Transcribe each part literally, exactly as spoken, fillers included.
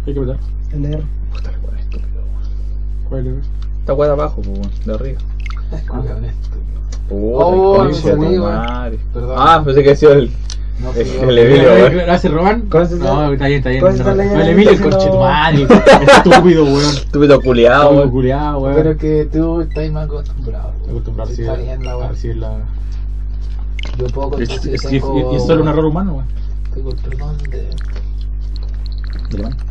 Hay que apretar. El R. Puta la weá, estúpido. ¿Cuál es el R? Esta weá de abajo, pues, de arriba. Weón, estúpido. Puta, Oh, concha de me tu salí, madre. Perdón. Ah, pensé que ha sido el. No, el fui que yo. le vi, weón. ¿La hace Roban? ¿Cómo se No, llama? está bien, está bien. ¿Cómo se llama? No, el Emilio, el No. coche tu madre. Estúpido, weón. Estúpido culiado, Estúpido weón. culiado, weón. Pero que tú estás más acostumbrado. Acostumbrarse Está bien la weá. así es la... Yo puedo Es, contar si es, es, tengo... es solo un error humano, weón. Tengo el perdón de... Dale, man.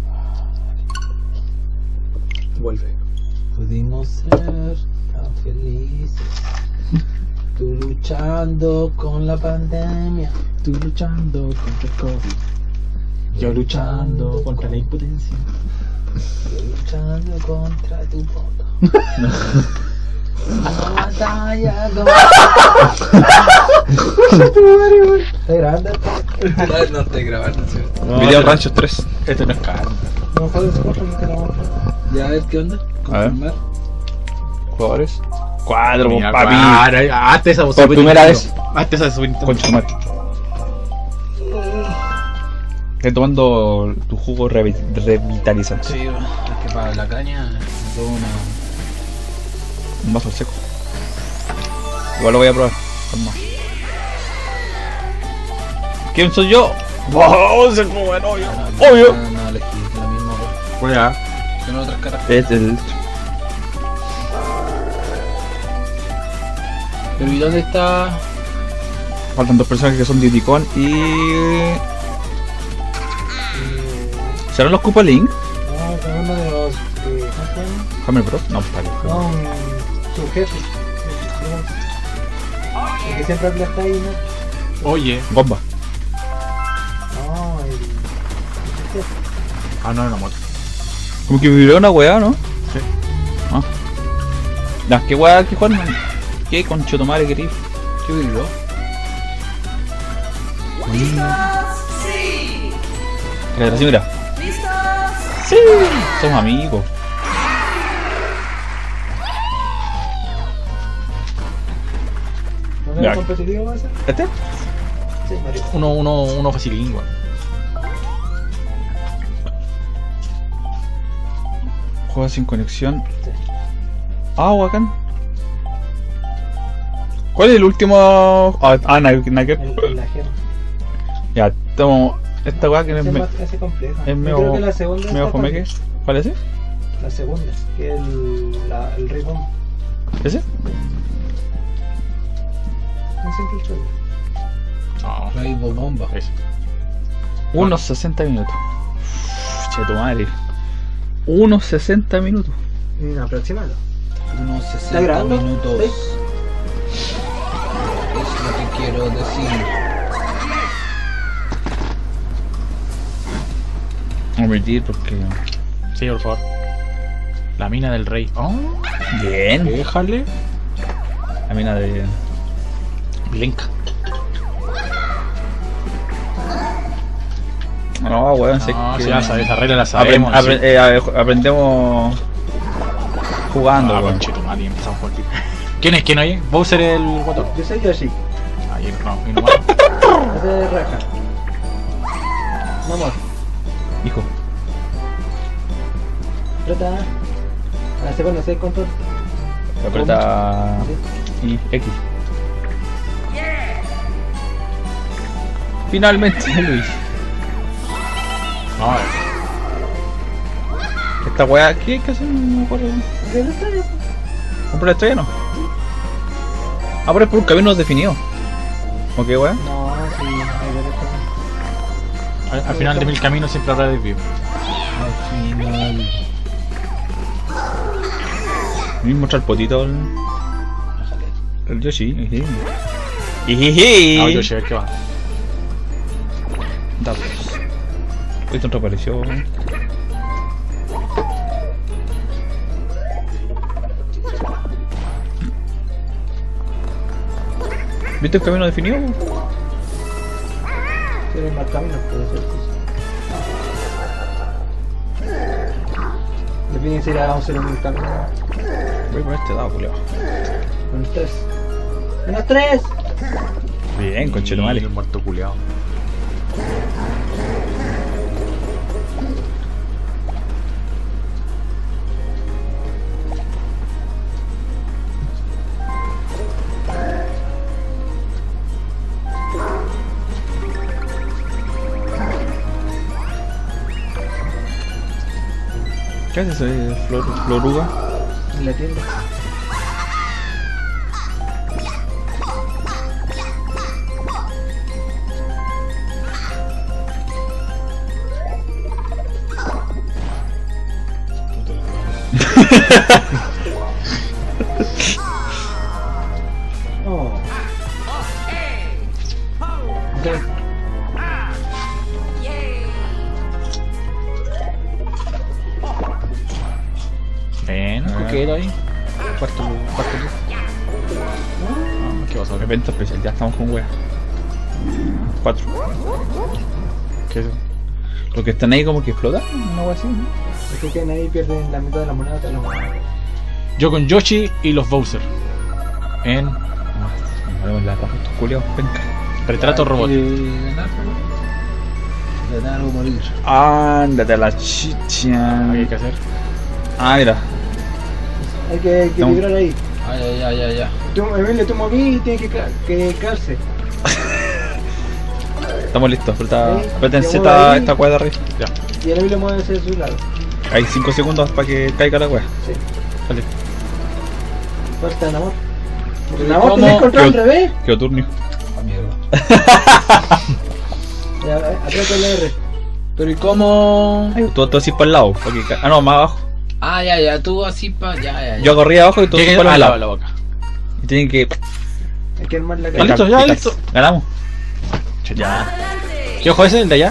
Vuelve. Pudimos ser tan felices. Tú luchando con la pandemia. Tú luchando contra el COVID. Yo luchando contra la impotencia. Yo luchando contra tu foto. Una batalla con... ¿Está grabando? No, no estoy grabando, ¿sí? Video Ranchos tres. Esto no es caro. No puedes correr que no. Ya, a ver qué onda. A ver. Confirmar. Jugadores. Cuadro, Mira, papi. claro, hazte esa Por primera vez. Hazte esa Super Nintendo. Concha de madre. Estoy tomando tu jugo revi- revitalizante. Sí, bueno, es que para la caña me tomo una. Un vaso seco. Igual lo voy a probar. Calma. ¿Quién soy yo? ¡Wow! Se come el hoyo. No, ¡Obvio! No, no, elegí la misma, weón. Pues ya. Tiene otras caras. Es el. Pero ¿y dónde está? Faltan dos personajes que son Diddy-Kong y. ¿Serán los Koopa Link? No, son uno de los... eh, ¿Cómo se llama? Hammer Bros. No, está bien. No, un subjefe. El que siempre habla hasta ahí, ¿no? Oye. Bomba. No, el... el jefe. Ah, no, era una moto. Como que vivió una weá, ¿no? Sí. Ah. Ya, ¿qué weá que Juan? ¿Qué concho tomare querido? ¿Qué vivió? Mira, así, mira. Sí, somos amigos. ¿No Ya. era competitivo va a ser? ¿Este? Sí, Mario. Uno, uno, uno facilín, weón. Juega sin conexión. Sí. Ah, bacán. ¿Cuál es el último? Ah, ah Nugget. El, el, la gema. Ya, tomo esta weá que es Ese es me- más casi compleja. es Yo medio- creo que la segunda medio está fomeque. fácil. ¿Cuál es ese? La segunda, que es el, la, el Rey Bomb. ¿Ese? No siempre el suelo. No. Rainbow Bomba. Eso. Unos sesenta minutos. Che, tu madre. Unos sesenta minutos. Mm, aproximado. Unos ¿Está sesenta grabando? minutos. ¿Sí? Es lo que quiero decir. Omitir porque. Sí, por favor. La mina del rey. Oh, Bien. déjale. La mina de. Link. No, weón, sé No, que. si ya sabes, esa regla la Apren- sabemos. apre- eh, a ver, aprendemos jugando, Ah, weón. conchetumare, y empezamos por ti. ¿Quién es? ¿Quién hay? ¿Bowser el guatón? Yo soy Yoshi. Ahí no, y no más. Ese es Raja. Vamos. Hijo. Trata. A la segunda, ¿sí? Control. Aprieta. Y X. Finalmente, Luis. No, Esta weá, ¿qué hay que hacer? No me acuerdo. ¿De la estrella? ¿Comprar la estrella no? Ah, pero es por un camino definido. ¿O qué weá? No, sí, hay derecho. al, al final de mil caminos siempre habrá desvío. Al final. ¿Me mostrar el potito el, el Yoshi? Ijiji. Ijiji. Ah, yo sé que va. Datos. Esto reapareció. ¿Viste el camino definido? Tiene más caminos, puede ser. Sí. Definen si la vamos a hacer un camino. Voy con este dado, culiao. Menos tres. ¡Menos tres! Bien, conchetumare. El muerto culiao. ¿Qué haces ahí, Flor, Floruga? En la tienda. Oh. Ya. Ven, coqueto ahí. Cuarto, cuarto. Ah, ¿qué pasó? Evento especial, ya estamos con wea. Cuatro. ¿Qué es eso? Los que están ahí como que explotan, una wea así, ¿no? Es que quedan ahí, pierden la mitad de la moneda de la moneda. Yo con Yoshi y los Bowser. En Vamos la paja estos culiados, penca. Retrato Robot. Ganar, ganar o morir. Ándate a la chicha. ¿Qué hay que hacer? Ah, mira. Hay que equilibrar ahí. Ah, ya, ya, ya, ya. Tú, Emilio, tú moví y tiene que, ca- que calce. Estamos listos. Aprieta, Sí, aprieta en ya Z mueve ahí. esta wea de arriba. Ya. Y el Emilio mueve hacia su lado. Hay cinco segundos para que caiga la wea. Sí. Dale. Falta Namor. Porque ¿Y Namor cómo? tenés control al Quedó- revés. Quedó turnio. Ah, mierda. Ya, aprieta el R. Pero ¿y cómo? Tú, tú así para el lado. pa' que ca- Ah, no, más abajo. Ah, ya, ya, tú así pa... Ya, ya, ya. Yo corrí abajo y tú así ¿Qué? para Ah, el la, lado. la boca. Y tienen que. Hay que armar la Ah, cara. listo, ya, picar. listo. Ganamos. Ya. ¿Qué ojo ese? ¿El de allá?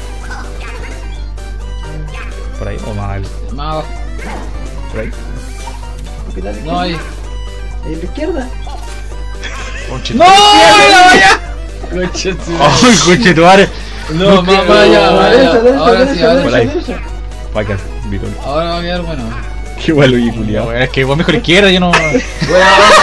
Por ahí. O más al- Más abajo. por ahí. ¿Qué tal? No, ahí. Ahí a la izquierda. ¡No! ¡La vaya! ¡Ay, coche tu madre! No, más para allá, A más la derecha, allá. derecha, Ahora sí, derecha, ahora Por sí. ahí. derecha, derecha. Va a quedar virol. Ahora va a quedar bueno. Qué igual oye, culiao. Es que vos mejor izquierda, yo no. Bueno,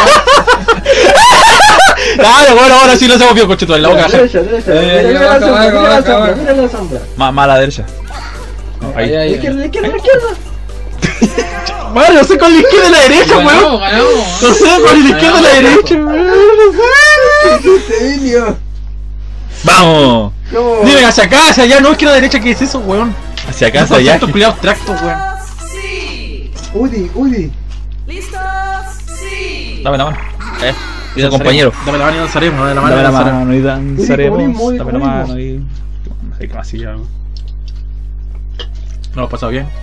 Dale, bueno, ahora sí lo hacemos bien, coche tu en la boca. Derecha, derecha. Eh, Mira, ya, mira la acá, sombra, acá, mira la acá, sombra, acá. mira la sombra. Más, más a la derecha. No, ahí, ahí. La ahí. izquierda, la izquierda, la izquierda. Bueno, no sé con la izquierda y la derecha, weón. Ganamos, ganamos. No sé, con la izquierda y la derecha, weón. No sé. Este Emilio. ¡Vamos! ¿Cómo? Dime, hacia acá, hacia allá, no es que la derecha, ¿qué es eso, weón? Hacia acá, hacia allá. Conceptos culiados abstractos, weón. Sí. Udi, Udi. ¿Listos? Sí. Dame la mano. Eh, Y su compañero. Dame la mano y danzaremos, dame la mano Dame y la danzaremos. mano y danzaremos. comunismo, uy, Dame la comunismo. mano y. No sé qué más sigue algo. ¿No lo has pasado bien?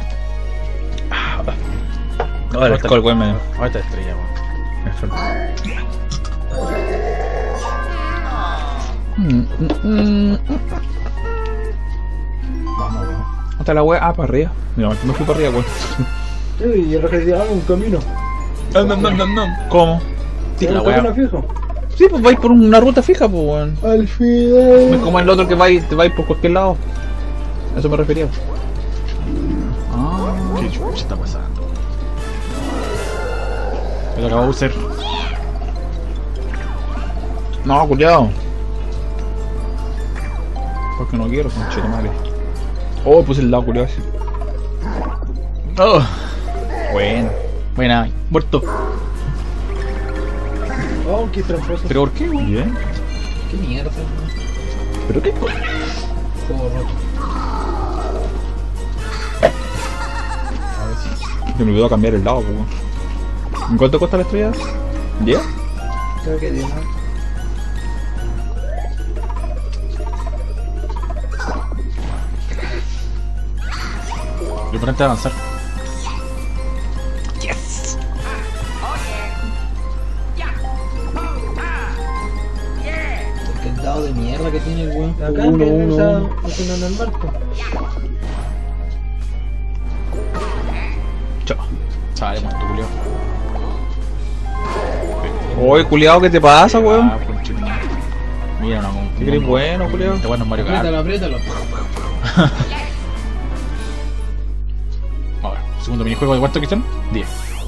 No, el alcohol, weón, me. Ahorita estrella, weón. me fue. Mm, mm, mm. Vamos, vamos. Hasta la wea. Ah, para arriba. Mira, me fui para arriba, weón. Sí, y el resto dice, ah, un camino. No, no, no, no, no. ¿Cómo? Sí, un la camino wea. fijo. Sí, pues vais por una ruta fija, pues, weón. Al No es final. como el otro que vais, te vais por cualquier lado. A eso me refería. Ah, qué chucha está pasando. Me lo acabo de usar. No, culiao. Porque no quiero, conchete madre. Oh, puse el lado culiao así. Oh, Bueno. buena, muerto. Oh, qué tramposo. ¿Pero por qué, weón? Bien. Qué mierda, weón. ¿Pero qué? Juego roto. Se me olvidó cambiar el lado, pues, weón. ¿En cuánto cuesta la estrella? ¿diez? Creo que diez, ¿no? Lo importante es avanzar. Porque el dado de mierda que tiene el weón. Acá Uno, que uno, usa uno. usa uno normal, pues. Chao. Chale, muerto, culio. Oye, culiao, ¿qué te pasa, weón? Ah, conchete madre. Mira, no, como. ¿Qué crees bueno, culiao? Este bueno es Mario Kart. Apriétalo, apriétalo. A ver, segundo minijuego de cuarto, Cristian. diez.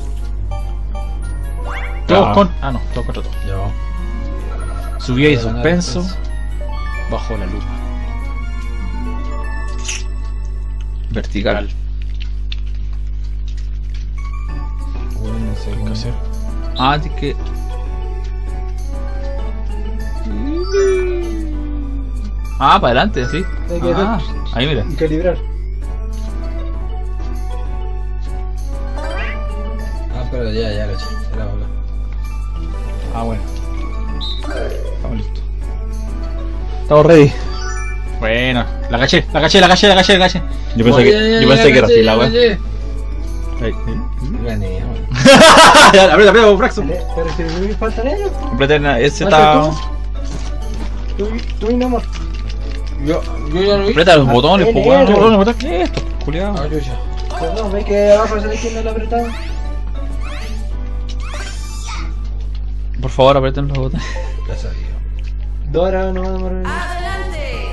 Todos Ah. con. Ah, no, todos contra todos. Ya. Subida y Para ganar suspenso. defensa. Bajo la lupa. Vertical. Weón, no sé ¿Qué hay que hacer? Ah, tienes que. Ah, para adelante, sí. Hay que Ah, hacer ahí mira. y calibrar. Pero ya, ya lo eché. Ya la voló. Ah, bueno. Estamos listos. Estamos ready. Bueno, la caché, la caché, la caché, la caché, la caché. Yo pensé que, yo pensé que era así la weá. Gané, weón. Ya, aprieta, aprieta, Fraxo. Pero si me faltan ellos. Completa, ese Falta está. tú. Tú, tú y no más. Yo, yo ya lo vi. Aprieta los botones, pues weón. N, Los botones, botones, ¿qué es esto? Culiado. Ah, yo ya. Pues no, ¿ves que abajo se le tiene el apretado? Por favor, aprieten los botones. Ya sabía. Dora no va a demorar. Adelante.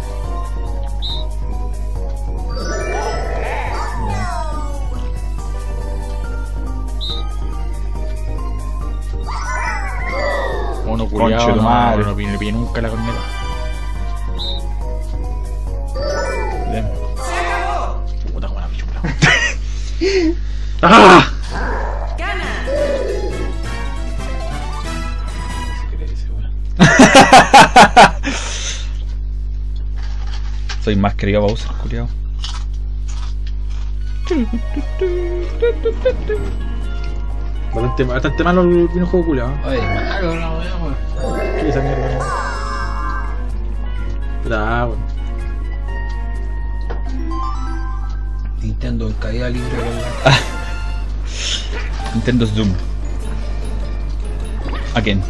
Uno Conche culiado, tu no, madre. no pille, no pille nunca la corneta. Bien. Se acabó. Puta buena pichula. ¡Ah! Gana. Soy más querido Bowser, culiao. Bastante, bastante malo el videojuego culiao. Oye, malo la weá, weón. ¿Qué es esa mierda? Ah, bueno. Nintendo en caída libre, ¿verdad? Nintendo Zoom. Again.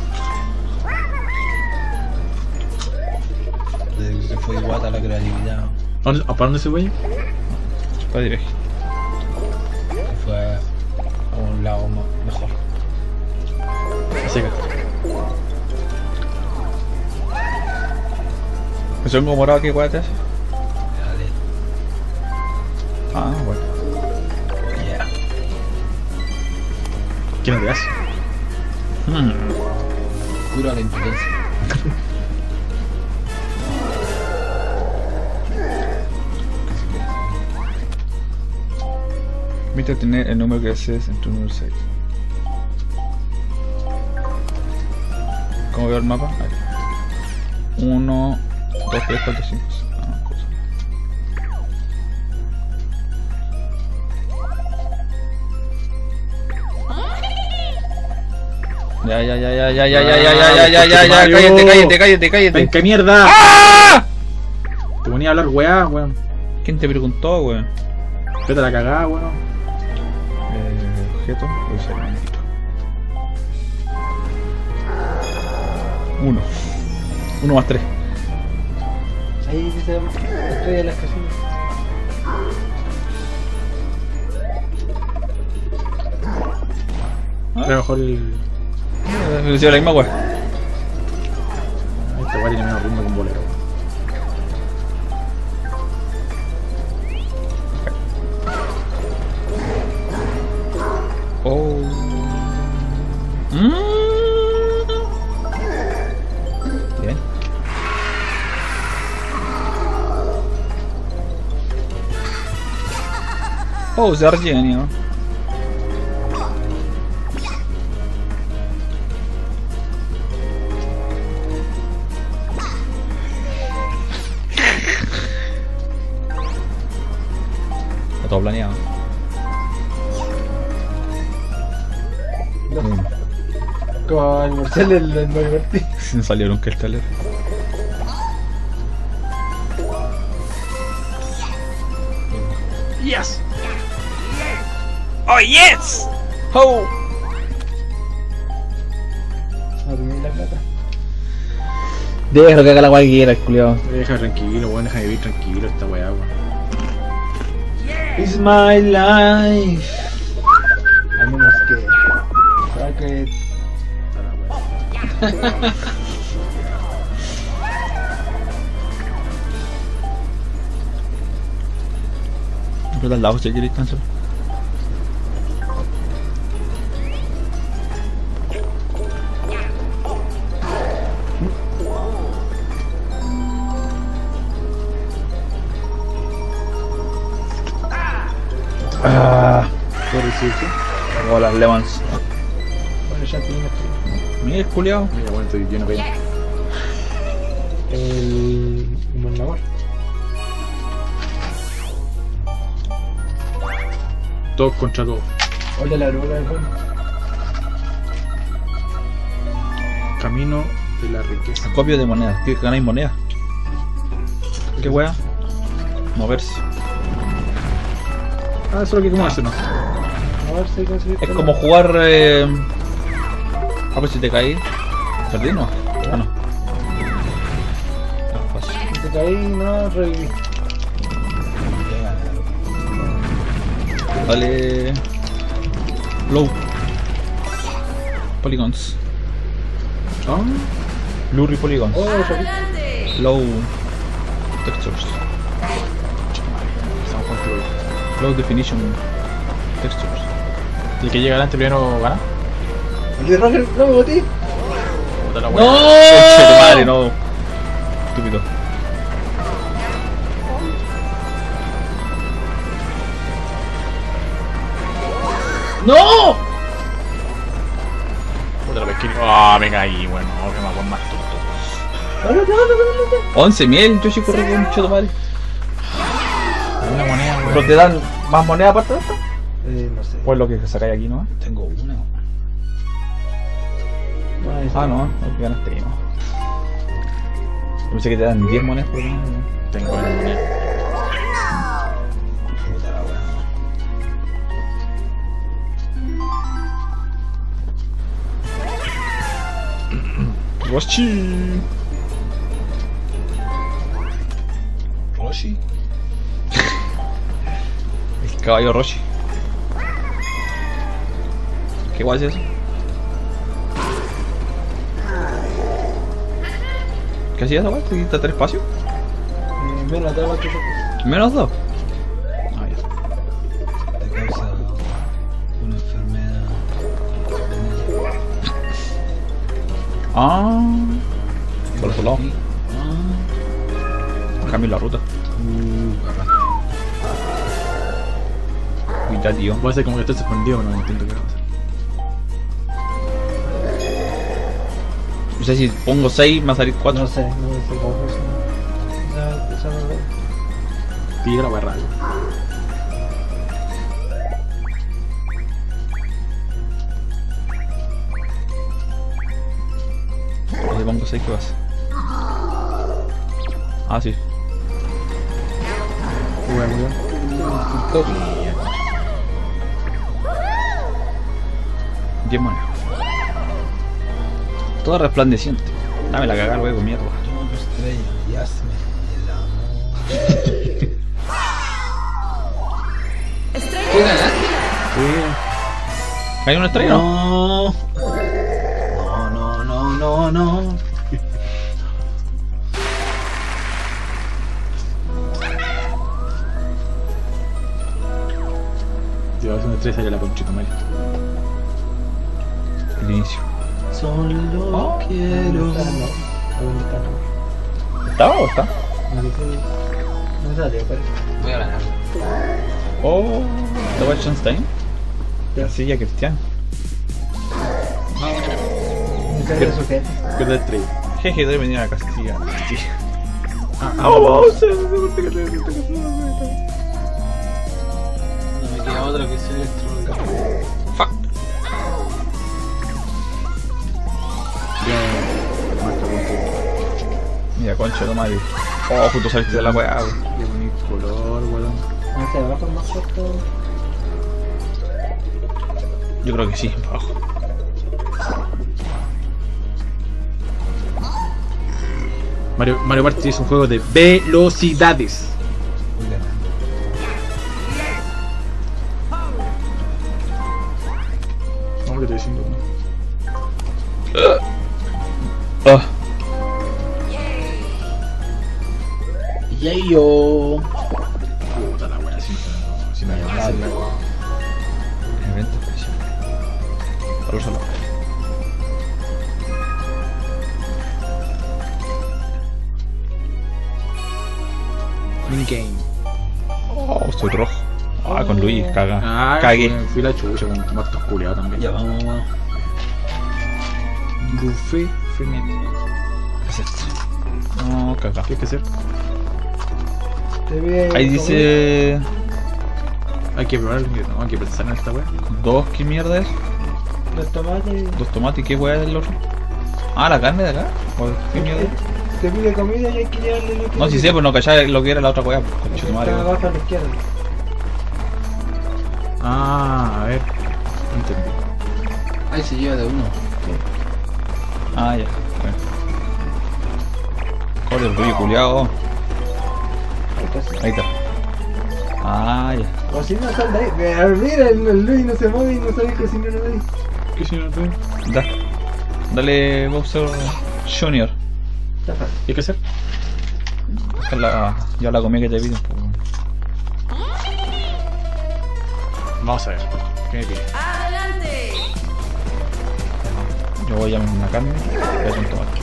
Desde que se fue guata la creatividad. ¿A dónde- ¿a ¿Para dónde se fue? Para dirigir. Se fue a un lado mo- mejor. Así que. ¿Es un morado que guates? Dale. Ah, bueno. Yeah. ¿Quién te hace? Hmm. Cura la impotencia. Permite tener el número que desees en tu número seis. ¿Cómo veo el mapa? Ahí. uno, dos, tres, cuatro, cinco. Ah, cosa. Ya, ya, ya, ya, ya, ya, ya, ya, ya, ya, ya, ya, ya, cállate, cállate, cállate, cállate. ¡Qué mierda! ¡Ah! Te ponía a hablar weá, weón. ¿Quién te preguntó, weón? Vete a la cagada, weón. Eh, objeto, voy a usar un momentito. Uno. Uno más tres. Ahí dice, estoy en las casillas. A lo mejor el. Me decía la misma weá. Este weá tiene menos ritmo que un bolero. Oh. Mm. Bien. Oh, usar genio. Está todo planeado. Mm. Como el Marcel del del Mario Party. No salió nunca el trailer. Yes. Oh yes. Oh. No tenía la plata. Déjalo que haga la cualquiera, el culiao. Déjame tranquilo, weón. Déjame vivir tranquilo esta weá, weón. It's my life. A menos que. Para que. Está la weá. Aprieta al lado si quieres tanto. Ah, Pobrecito. o las Lemons. Bueno, ya tenemos Mira el culiao. Mira, bueno, estoy lleno de peña. el. Un buen labor. Todos contra todos. Hola, la aurora es buena. Camino de la riqueza. Acopio de monedas. ¿Qué ganáis monedas? ¿Qué wea? Moverse. Ah, eso es lo que como hace, ¿no? A ver si conseguiste. Es como jugar. Eh... Ah, pues si te caí. ¿Perdí no? Ah, no. Ah, fácil. Si te caí, no, reviví. Dale. Low. Polygons. Ah, Blurry polygons. Oh, reviví. Adelante. Low textures. estamos contigo. Low definition textures. El que llega adelante primero gana. El de Roger, no me boté. Puta la ¡No! wea. ¡Conche tu madre, no! Estúpido. ¡No! Puta la pesquería. Ah, me caí, bueno, que me hago más tonto. Ándate, ándate, ándate. once mil, Yoshi corre con un cheto madre. Una moneda, ¿Pero weón. te dan más moneda aparte de esto? Eh, no sé. Pues lo que sacáis aquí, ¿no? Tengo una. No, es- Ah, no, no, ganaste ahí, no. Pensé que te dan diez monedas por una. Tengo una moneda. Puta la wea. Roshi. Roshi. El caballo Roshi. ¿Qué guay es eso? ¿Qué hacía esa guay? ¿Te quita tres espacios? Eh, menos de lo que se- Menos dos. Ah, ya. Te causa una enfermedad. Ah. Por otro lado. Ah. Cambio la ruta. Uh, capaz. Cuidado, tío. Voy a hacer como que estoy suspendido, no entiendo qué va a hacer. No sé si pongo seis, me va a salir cuatro. No sé, no sé cómo funciona. Ya, ya me veo. Tira la wea rara. Si le pongo seis, ¿qué pasa? Ah, sí. Weón, weón. diez monedas. Todo resplandeciente. Dame la cagada, luego, mierda. Yo estrella y hazme el amor. Estrella. ¿Hay una estrella? No. No. No, no, no, no, no. Yo hago una estrella y a la conchita, Mario. El inicio. Solo quiero. No, no, ¿Está o está? no, no, no salió, pero. Voy a ganar. Oh, ¿está Wachenstein? Casilla cristiana. No salió sujeto. ¿Qué tal estrella? Jeje, debe venir a la Castilla. Sí. Ah, Ah, vamos. No me queda otra que sea electrónica. Fuck. Mira, concha, no madre. Oh, justo saliste de la weá, weón. Qué bonito color, weón. No sé, abajo es más corto. Yo creo que sí, para abajo. Mario, Mario Party es un juego de velocidades. Voy a ganar. No, que estoy diciendo. Ah. Yayo. Puta la wea, si no, si no hay avance en la wea. Evento especial. Solo solo. Mini-game. Oh, estoy rojo. Ah, con Luigi, caga. Ah, Cagué. fui, fui la chucha con muertos culiados también. Ya vamos, vamos. Buffet frenético. ¿Qué es esto? No, caga. ¿Qué hay que hacer? Te ve Ahí dice. Hay que probar, no, hay que pensar en esta weá. Dos, ¿qué mierda es? Los tomates. Dos tomates, ¿qué weá es el otro? Ah, la carne de acá. ¿O ¿Qué mierda? Se pide comida y hay que llevarle lo que. No, si sé, pues no cachai lo que era la otra weá. Pues, concha tu madre, Está weón. abajo a la izquierda. Ah, a ver. Entendí. Ahí se lleva de uno. Ah, ya. Bueno. Corre el rollo culiao. Ahí está. Ah, ya. Cocina, sal de ahí. Mira, mira, el, el Luis no se mueve y no sabe cocinar a nadie. ¿Qué si no te? Da. Dale, Bowser Junior. Está fácil. ¿Qué hay que hacer? Esta es la, ya la comida que te piden. Pues. Vamos a ver. ¿Qué me pide? Adelante. Yo voy a una carne y voy a un tomate.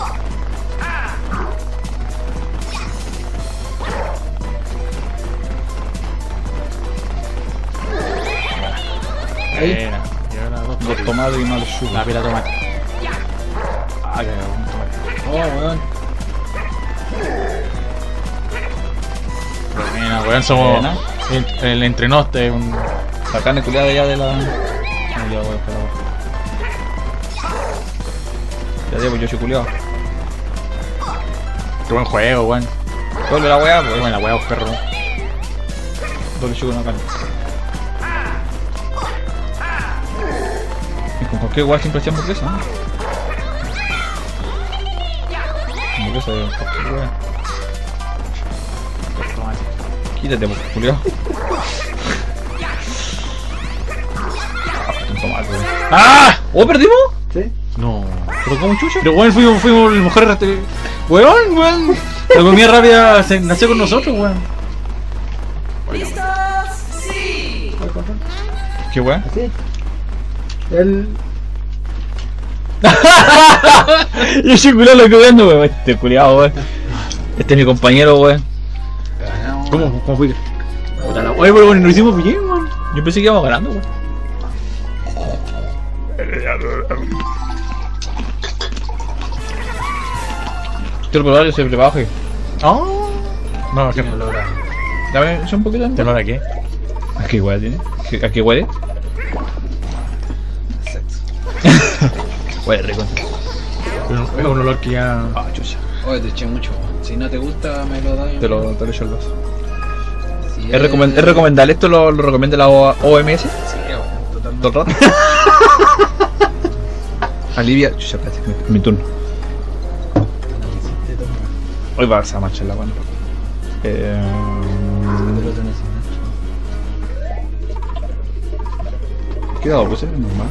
Ahí. Buena. Y ahora dos, dos tomates y más sugar. La pila de tomate. Ah, que un tomate. Oh, weón. Buena, weón, somos Buena. el, el entrenoste, un... la carne culiada ya de la... No, ya voy a esperar. Ya digo, yo soy culiado. Qué buen juego, weón. Doble la weá, pues. Buena weá, perro. Doble chugo en la carne. Y con cualquier weá siempre hacía hamburguesa, ¿no? Hamburguesa de cualquier weá. Quítate, pues, culiao. Un tomate, weón. ¡Ah! ¿Oh, perdimos? ¿Sí? No. ¿Pero cómo chucha? Pero weón, fuimos, fuimos las mujeres. Este... Weón, weón. La comida rápida se nació con nosotros, weón. ¿Listos? Sí. ¿Qué weón? Así. El. Yo soy culiao lo que vendo, weón. Este culiao, weón. Este es mi compañero, weón. Ganamos. ¿Cómo? ¿Cómo fue? Puta la... Oye, pero bueno, lo hicimos bien, weón. Yo pensé que íbamos ganando, weón. Quiero probar ese brebaje. Oh. No, es que no logra. Dame un poquito. ¿Te logra qué? ¿A qué huele tiene? ¿A qué huele? Sexo. Huele rico. Es un olor que ya... Ah, chucha. Oye, te eché mucho. Si no te gusta, me lo das. Te lo, te lo echo el vaso. Si ¿Es, recomend ¿Es recomendable esto? ¿Lo, lo recomienda la O M S? Sí, totalmente. ¿Todo el rato? Alivia... Chucha, espérate, mi, mi turno. Hoy va a ser manchar la mano. Eh... ¿Qué dado puse? Normal.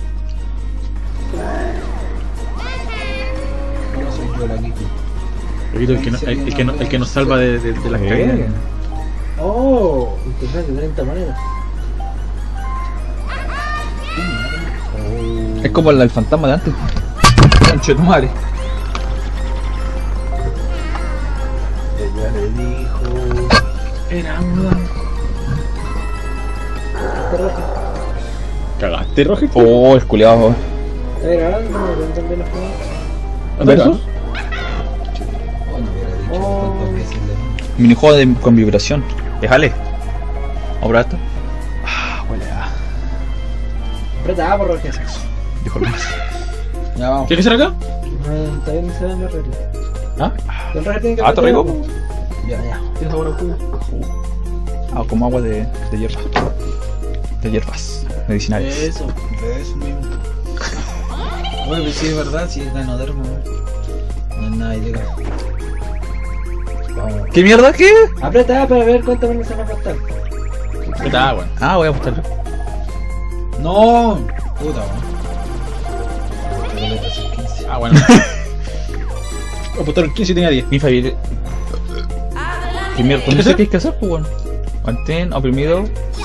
No soy yo la Kiki. El que, no, el, el que, no, el que nos salva de, de, de las Eh. caídas. Oh, interesante, de treinta maneras. Es como el, el fantasma de antes. Conche tu madre. Ella le dijo. Era una. Este rojo. ¿Cagaste, Roger? Oh, es culiado. Está grabando, no también los juegos. ¿Versus? Oh, no hubiera dicho Oh. tantas veces la Minijuego de, con vibración. Déjale. Vamos a probar esto. Ah, huele a. Aprieta A por Roger. Dijo el más. Ya vamos. ¿Quieres hacer acá? No, está bien, se dan los reglas. ¿Ah? El Roger tiene que Ah, está apretar. rico. Ya, ya. Tiene sabor a jugo. Ah, como agua de, de hierba. De hierbas medicinales. Eso, de eso mismo. Oye, pues sí, es verdad, sí es ganoderma. No es nada ilegal. Vamos. ¿Qué mierda? ¿Qué? Aprieta A para ver cuánto menos se va a costar. Está bueno. Ah, voy a apostarlo. No, puta, weón. Ah, bueno. Apostaron quince y tenía diez. Mi familia. ¿Qué mierda? No sé qué hay que hacer, pues, bueno. Mantén oprimido.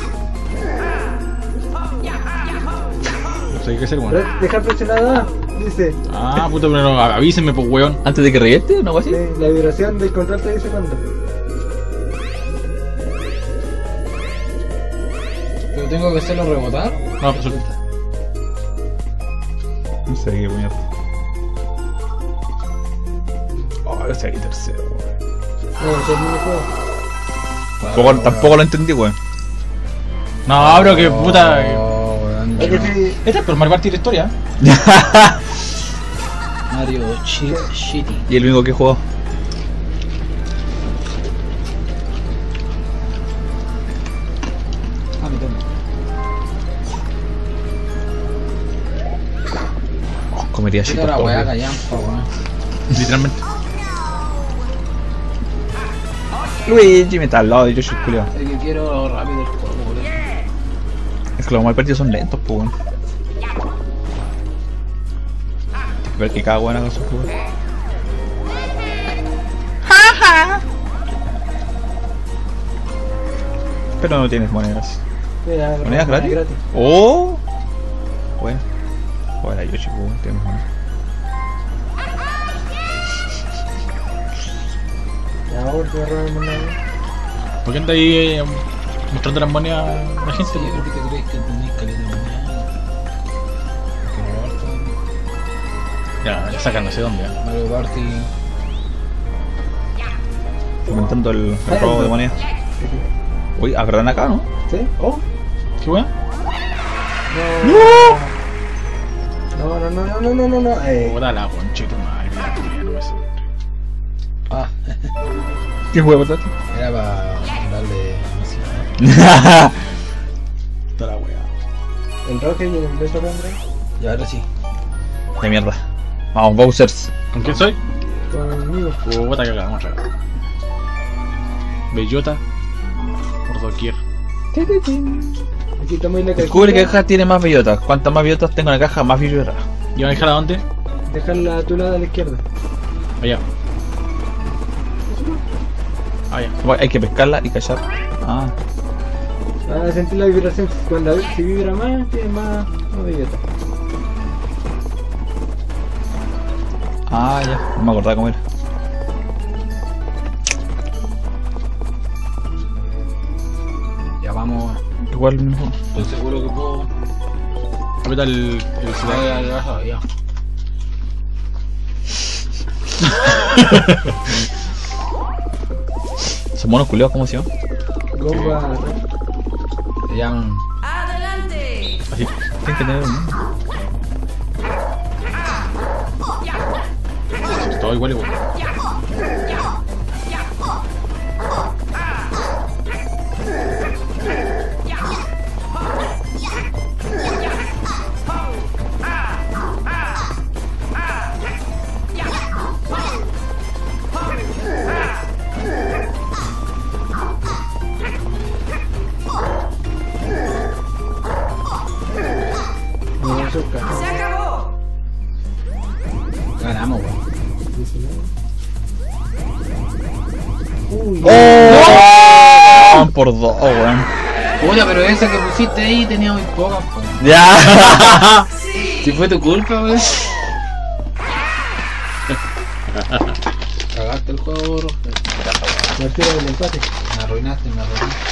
No sé qué hacer, bueno. Pre- Deja presionada A, dice. Ah, puta, pero no, avísenme, pues, weón. ¿Antes de que reviente o no así? Sí, la vibración del control te dice cuándo. ¿Pero tengo que hacerlo rebotar? No, pues suelta. No sé qué mierda. Oh, ese ahí tercero, weón. No, ese es el minijuego. Tampoco, tampoco lo entendí, weón. No, bro, que puta. Oh, weón. Es que sí. Este es por Mario Party de la historia. Mario Chi- Shitty. Y el único que jugó. Ah, mi turno. Oh, comería Puta chitos la todo weá el día. callampa, weón. Literalmente. Luigi me está al lado de Yoshi Julio. Es que quiero rápido el juego, boludo. Es que los Mario Party son lentos, pues weón. Ver que cada buena con su juego. Pero no tienes monedas. Mira, ¿Monedas gratis? ¡Oh! Bueno. Bueno, Yoshi, pues weón, tenemos monedas. Ya, vamos a robar moneda. ¿Por qué anda ahí eh, mostrando las monedas a la gente? Sí, ¿por qué te crees que tenéis calidad de moneda? Que Mario Party. Ya, la sacan no sé dónde. ¿eh? Mario Party. Aumentando el, el robo de monedas. Uy, ¿agarran acá, no? ¿Sí? Oh. ¿Qué weón? No, no, no, no, no, no, no, no. Eh. Puta la conchita madre, mira, mira, no me sale. Ah, ¿Qué juego trata? era para darle así. Toda la wea. El Rocket y el beso hombre. Y ahora sí. De mierda. Vamos, Bowsers. ¿Con quién soy? Conmigo. Puta que cagamos otra vez. Bellota. Por doquier. Aquí tomáis la Descubre qué cajita. caja tiene más bellotas. Cuantas más bellotas tengo en la caja, más bellotas. ¿Y van a dejarla dónde? Dejarla a tu lado a la izquierda. Allá. Allá. Hay que pescarla y callar. Ah. Ah, sentir la vibración. Cuando si vibra más, tiene más, más bellota. Ah, ya. No me acordaba cómo era. Ya vamos. Igual mismo. Estoy seguro que puedo. Aprieta el, el Ya, celular. ya, ya, ya. Son monos culeados, ¿cómo se llama? Gomba. Se llaman. Adelante. Así. Tienen que tener un. Todo igual, igual. No, azúcar. Se acabó. Ganamos, weón. Uy. ¡Oh! Por dos, oh, weón. Puta, pero esa que pusiste ahí tenía muy pocas, po. Ya. Si fue tu culpa, weón. Cagaste el juego, bro. La tira del empate. Me arruinaste, me arruinaste.